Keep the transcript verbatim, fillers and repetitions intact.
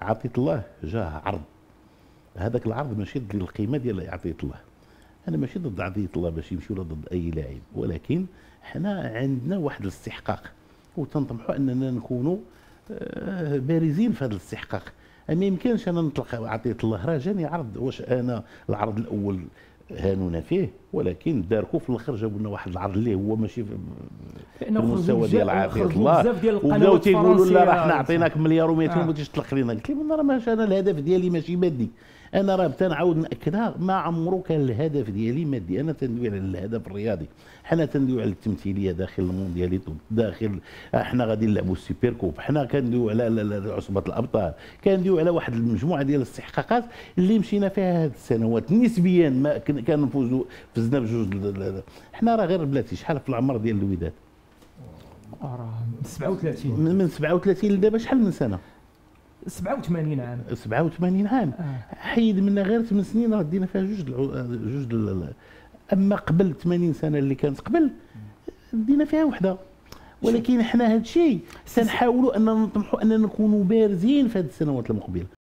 عطية الله جاه عرض، هذاك العرض ماشي ضد القيمه ديال عطية الله. انا ماشي ضد عطية الله باش يمشيو ضد اي لاعب، ولكن حنا عندنا واحد الاستحقاق وتنطمحوا اننا نكونوا آه، بارزين في هذا الاستحقاق. ما يمكنش انا نطلق عطية الله راه جاني عرض، واش انا العرض الاول هانونا فيه، ولكن داركو في الاخر جابوا لنا واحد العرض اللي هو ماشي في المستوى ديال عطية الله، وبداو تيقولوا لا راه حنا عطيناك مليار و200 وما تجيش تطلق لنا. قلت لهم راه ماشي انا الهدف ديالي ماشي مادي، انا راه تنعاود ناكدها ما عمرو كان الهدف ديالي مادي، انا تندوي على الهدف الرياضي، حنا تندوي على التمثيليه داخل الموندياليتو، داخل حنا غادي نلعبوا السوبر كوب، حنا كندويو على عصبه الابطال، كندويو على واحد المجموعه ديال الاستحقاقات اللي مشينا فيها هذه السنوات نسبيا ما كنفوزوا فزنا بجوج. حنا راه غير بلاتي شحال في العمر ديال الوداد؟ راه سبعة وثلاثين من سبعة وثلاثين لدابا شحال من سنه؟ سبعة وثمانين عام. سبعة وثمانين عام، آه. حيد منا غير ثمان سنين راه دينا فيها جوج جوج. اما قبل ثمانين سنه اللي كانت قبل دينا فيها وحده، ولكن حنا هذا الشيء سنحاولوا ان نطمحوا اننا نكونوا بارزين في هذه السنوات المقبله.